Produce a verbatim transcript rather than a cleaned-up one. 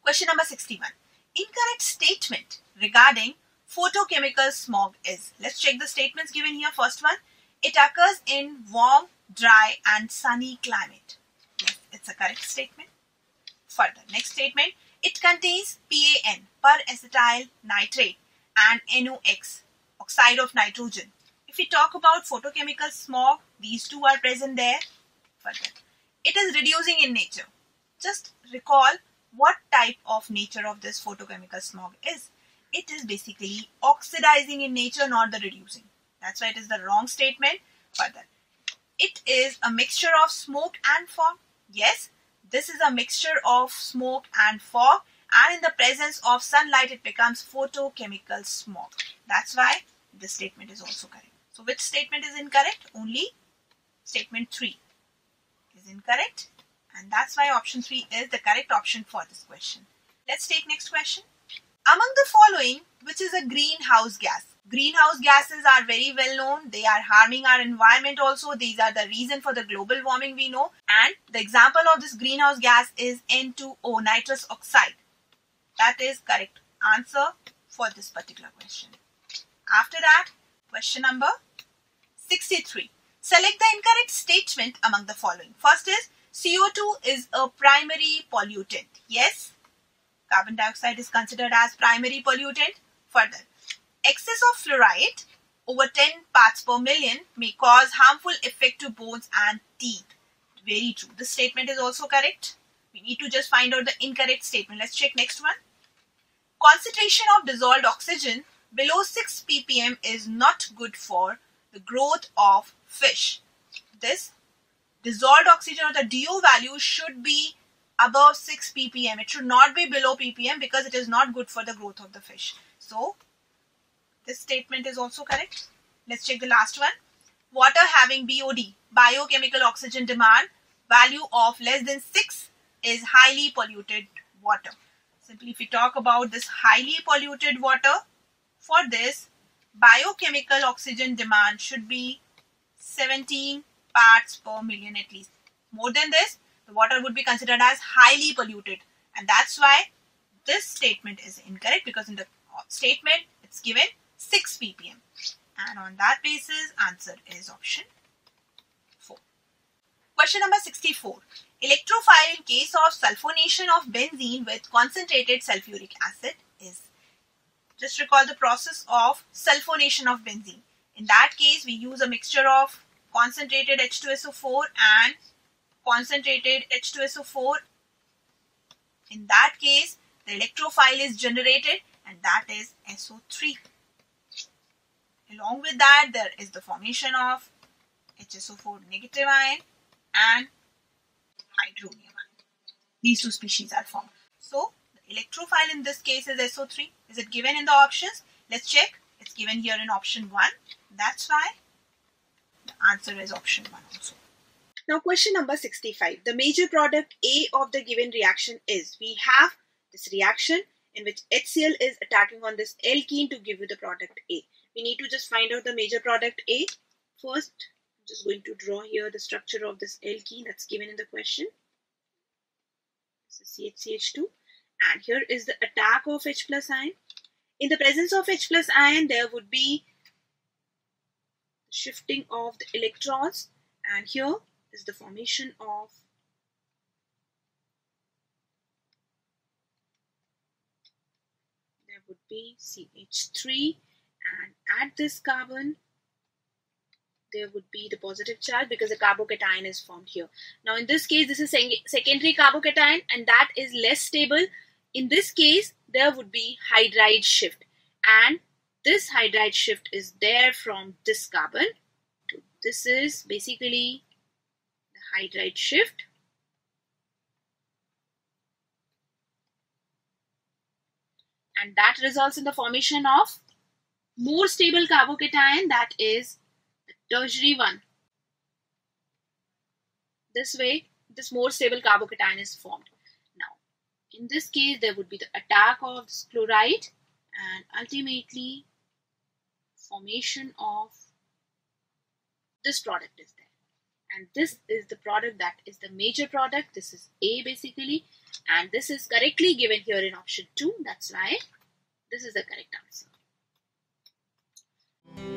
Question number sixty-one. Incorrect statement regarding photochemical smog is. Let's check the statements given here. First one. It occurs in warm, dry and sunny climate. Yes, it's a correct statement. Further, next statement. It contains P A N, per-acetyl nitrate, and N O X, oxide of nitrogen. If we talk about photochemical smog, these two are present there. Further, it is reducing in nature. Just recall what type of nature of this photochemical smog is. It is basically oxidizing in nature, not the reducing. That's why it is the wrong statement. Further, it is a mixture of smoke and fog. Yes, this is a mixture of smoke and fog, and in the presence of sunlight it becomes photochemical smog. That's why this statement is also correct. So which statement is incorrect? Only statement three is incorrect, and that's why option three is the correct option for this question. Let's take next question. Among the following, which is a greenhouse gas? Greenhouse gases are very well known. They are harming our environment also. These are the reason for the global warming we know. And the example of this greenhouse gas is N two O, nitrous oxide. That is correct answer for this particular question. After that, question number sixty-three. Select the incorrect statement among the following. First is C O two is a primary pollutant. Yes, carbon dioxide is considered as primary pollutant. Further, excess of fluoride over ten parts per million may cause harmful effect to bones and teeth. Very true. This statement is also correct. We need to just find out the incorrect statement. Let's check next one. Concentration of dissolved oxygen below six p p m is not good for the growth of fish. This dissolved oxygen or the D O value should be above six p p m. It should not be below p p m because it is not good for the growth of the fish. So, this statement is also correct. Let's check the last one. Water having B O D, biochemical oxygen demand, value of less than six is highly polluted water. Simply if we talk about this highly polluted water, for this biochemical oxygen demand should be seventeen parts per million at least. More than this, the water would be considered as highly polluted, and that's why this statement is incorrect, because in the statement it's given six p p m, and on that basis answer is option four. Question number sixty-four. Electrophile in case of sulfonation of benzene with concentrated sulfuric acid is. Just recall the process of sulfonation of benzene. In that case, we use a mixture of concentrated H two S O four and concentrated H two S O four. In that case, the electrophile is generated, and that is S O three. Along with that, there is the formation of H S O four negative ion and hydronium ion. These two species are formed. So, the electrophile in this case is S O three. Is it given in the options? Let's check. It's given here in option one. That's why the answer is option one also. Now question number sixty-five. The major product A of the given reaction is. We have this reaction in which HCl is attacking on this alkene to give you the product A. We need to just find out the major product A. First, I'm just going to draw here the structure of this alkene that's given in the question. This is C H C H two. And here is the attack of H plus ion. In the presence of H plus ion, there would be shifting of the electrons, and here is the formation of there would be C H three, and at this carbon there would be the positive charge because the carbocation is formed here. Now in this case, this is secondary carbocation, and that is less stable. In this case, there would be hydride shift, and this hydride shift is there from this carbon to this is basically the hydride shift. And that results in the formation of more stable carbocation, that is the tertiary one. This way, this more stable carbocation is formed. Now, in this case, there would be the attack of this chloride and ultimately formation of this product is there. And this is the product that is the major product. This is A basically, and this is correctly given here in option two. That's why this is the correct answer.